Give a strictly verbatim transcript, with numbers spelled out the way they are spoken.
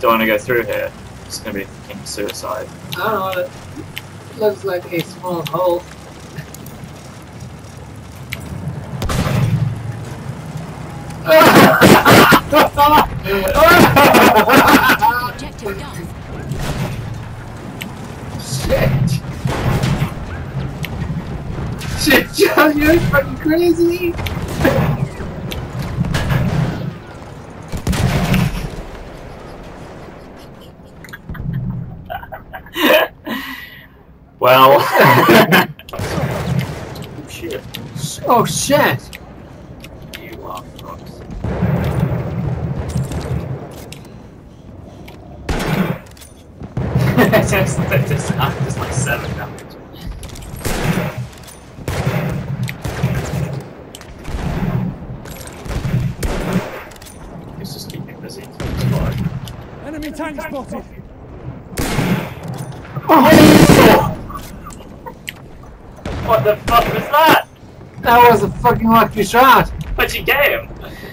don't want to go through here. It's going to be fucking suicide. I don't know. It looks like a small hole. Objective done. Shit! Shit, John, you're fucking crazy! Well. Oh shit. Oh shit! You are fucked. It's just, it's just, just like seven damage. It's just keeping busy. Enemy tank spotted. Oh! What the fuck was that? That was a fucking lucky shot! Where'd you get him?